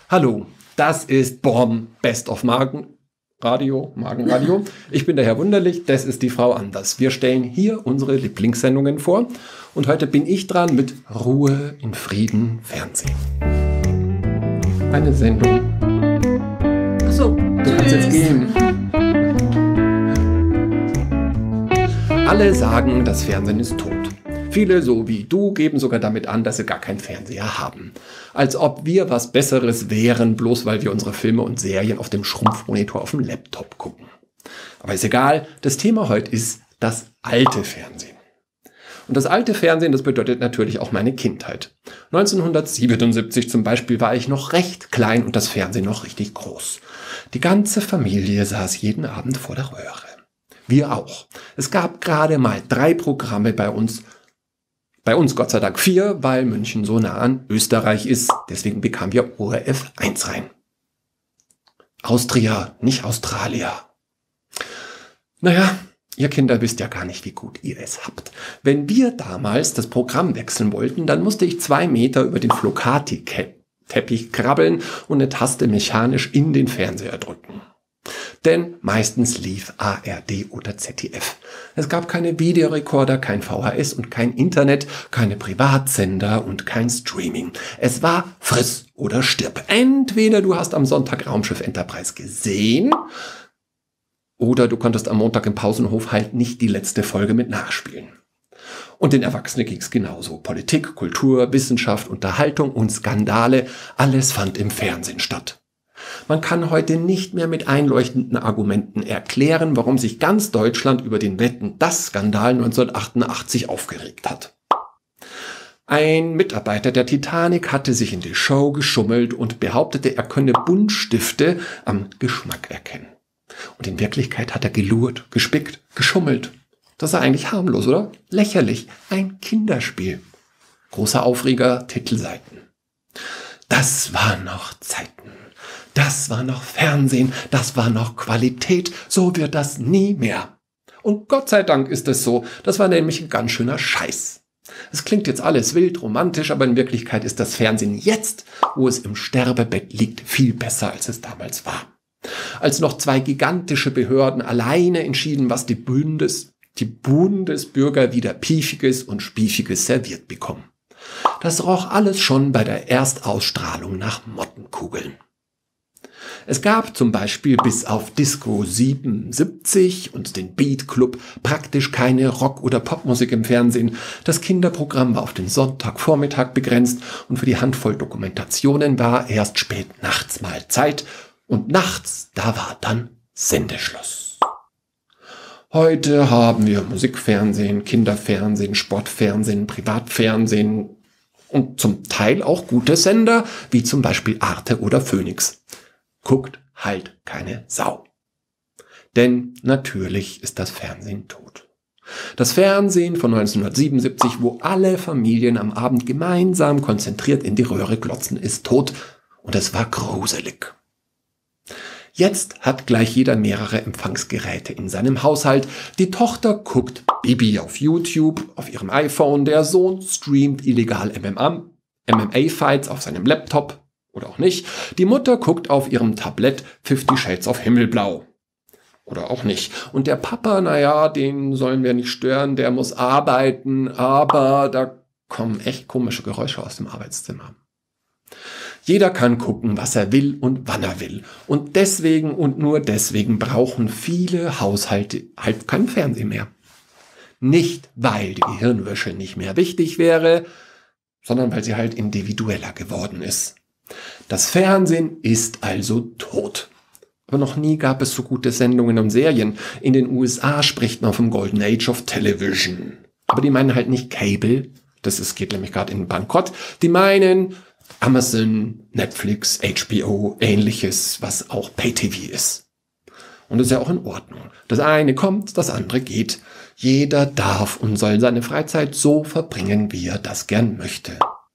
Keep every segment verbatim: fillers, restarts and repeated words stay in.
Hallo, das ist BOM, Best of Magenradio, Magenradio. Ich bin der Herr Wunderlich, das ist die Frau Anders. Wir stellen hier unsere Lieblingssendungen vor und heute bin ich dran mit Ruhe in Frieden Fernsehen. Eine Sendung. Ach so, du kannst jetzt gehen. Alle sagen, das Fernsehen ist tot. Viele, so wie du, geben sogar damit an, dass sie gar keinen Fernseher haben. Als ob wir was Besseres wären, bloß weil wir unsere Filme und Serien auf dem Schrumpfmonitor auf dem Laptop gucken. Aber ist egal, das Thema heute ist das alte Fernsehen. Und das alte Fernsehen, das bedeutet natürlich auch meine Kindheit. neunzehnhundertsiebenundsiebzig zum Beispiel war ich noch recht klein und das Fernsehen noch richtig groß. Die ganze Familie saß jeden Abend vor der Röhre. Wir auch. Es gab gerade mal drei Programme bei uns. Bei uns Gott sei Dank vier, weil München so nah an Österreich ist. Deswegen bekamen wir O R F eins rein. Austria, nicht Australier. Naja, ihr Kinder wisst ja gar nicht, wie gut ihr es habt. Wenn wir damals das Programm wechseln wollten, dann musste ich zwei Meter über den Flocati-Teppich krabbeln und eine Taste mechanisch in den Fernseher drücken. Denn meistens lief A R D oder Z D F. Es gab keine Videorekorder, kein V H S und kein Internet, keine Privatsender und kein Streaming. Es war friss oder stirb. Entweder du hast am Sonntag Raumschiff Enterprise gesehen oder du konntest am Montag im Pausenhof halt nicht die letzte Folge mit nachspielen. Und den Erwachsenen ging's genauso. Politik, Kultur, Wissenschaft, Unterhaltung und Skandale, alles fand im Fernsehen statt. Man kann heute nicht mehr mit einleuchtenden Argumenten erklären, warum sich ganz Deutschland über den Wetten-dass-Skandal neunzehnhundertachtundachtzig aufgeregt hat. Ein Mitarbeiter der Titanic hatte sich in die Show geschummelt und behauptete, er könne Buntstifte am Geschmack erkennen. Und in Wirklichkeit hat er gelurrt, gespickt, geschummelt. Das ist eigentlich harmlos, oder? Lächerlich. Ein Kinderspiel. Großer Aufreger, Titelseiten. Das waren noch Zeiten. Das war noch Fernsehen, das war noch Qualität, so wird das nie mehr. Und Gott sei Dank ist es so, das war nämlich ein ganz schöner Scheiß. Es klingt jetzt alles wild, romantisch, aber in Wirklichkeit ist das Fernsehen jetzt, wo es im Sterbebett liegt, viel besser, als es damals war. Als noch zwei gigantische Behörden alleine entschieden, was die, Bundes, die Bundesbürger wieder Piefiges und Spiefiges serviert bekommen. Das roch alles schon bei der Erstausstrahlung nach Mottenkugeln. Es gab zum Beispiel bis auf Disco siebenundsiebzig und den Beat Club praktisch keine Rock- oder Popmusik im Fernsehen. Das Kinderprogramm war auf den Sonntagvormittag begrenzt und für die Handvoll Dokumentationen war erst spät nachts mal Zeit und nachts, da war dann Sendeschluss. Heute haben wir Musikfernsehen, Kinderfernsehen, Sportfernsehen, Privatfernsehen und zum Teil auch gute Sender, wie zum Beispiel Arte oder Phoenix. Guckt halt keine Sau. Denn natürlich ist das Fernsehen tot. Das Fernsehen von neunzehnhundertsiebenundsiebzig, wo alle Familien am Abend gemeinsam konzentriert in die Röhre glotzen, ist tot und es war gruselig. Jetzt hat gleich jeder mehrere Empfangsgeräte in seinem Haushalt. Die Tochter guckt Bibi auf YouTube, auf ihrem iPhone, der Sohn streamt illegal M M A-Fights auf seinem Laptop. Oder auch nicht. Die Mutter guckt auf ihrem Tablett Fifty Shades of Himmelblau. Oder auch nicht. Und der Papa, naja, den sollen wir nicht stören, der muss arbeiten, aber da kommen echt komische Geräusche aus dem Arbeitszimmer. Jeder kann gucken, was er will und wann er will. Und deswegen und nur deswegen brauchen viele Haushalte halt kein Fernsehen mehr. Nicht, weil die Gehirnwäsche nicht mehr wichtig wäre, sondern weil sie halt individueller geworden ist. Das Fernsehen ist also tot. Aber noch nie gab es so gute Sendungen und Serien. In den U S A spricht man vom Golden Age of Television. Aber die meinen halt nicht Cable. Das ist, geht nämlich gerade in den Bankrott. Die meinen Amazon, Netflix, H B O, ähnliches, was auch Pay-T V ist. Und das ist ja auch in Ordnung. Das eine kommt, das andere geht. Jeder darf und soll seine Freizeit so verbringen, wie er das gern möchte.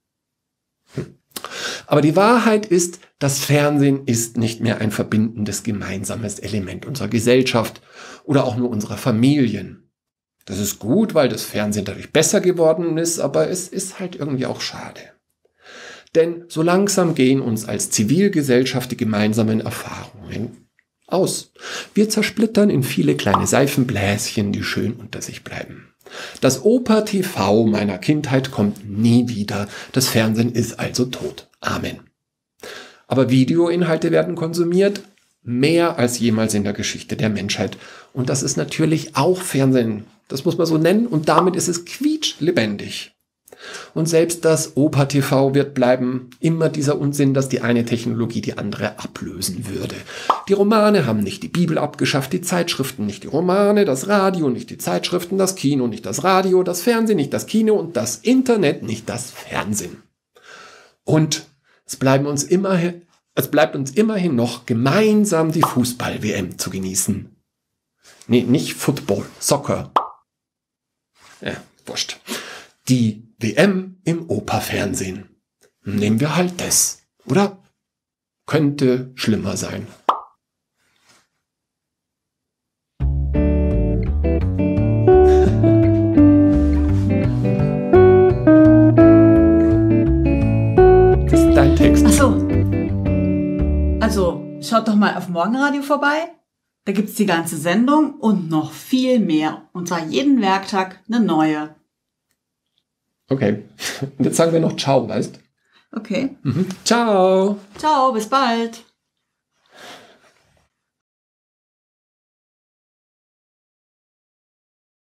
Aber die Wahrheit ist, das Fernsehen ist nicht mehr ein verbindendes gemeinsames Element unserer Gesellschaft oder auch nur unserer Familien. Das ist gut, weil das Fernsehen dadurch besser geworden ist, aber es ist halt irgendwie auch schade. Denn so langsam gehen uns als Zivilgesellschaft die gemeinsamen Erfahrungen aus. Wir zersplittern in viele kleine Seifenbläschen, die schön unter sich bleiben. Das Oper-T V meiner Kindheit kommt nie wieder. Das Fernsehen ist also tot. Amen. Aber Videoinhalte werden konsumiert, mehr als jemals in der Geschichte der Menschheit. Und das ist natürlich auch Fernsehen. Das muss man so nennen. Und damit ist es quietschlebendig. Und selbst das Oper-T V wird bleiben. Immer dieser Unsinn, dass die eine Technologie die andere ablösen würde. Die Romane haben nicht die Bibel abgeschafft, die Zeitschriften nicht die Romane, das Radio nicht die Zeitschriften, das Kino nicht das Radio, das Fernsehen nicht das Kino und das Internet nicht das Fernsehen. Und es bleiben uns immerhin, es bleibt uns immerhin noch, gemeinsam die Fußball-W M zu genießen. Nee, nicht Football, Soccer. Ja, wurscht. Die W M im Operfernsehen. Nehmen wir halt das, oder? Könnte schlimmer sein. Das ist dein Text. Ach so. Also, schaut doch mal auf Morgenradio vorbei. Da gibt's die ganze Sendung und noch viel mehr. Und zwar jeden Werktag eine neue. Okay, und jetzt sagen wir noch Ciao, weißt? Okay. Mhm. Ciao. Ciao, bis bald.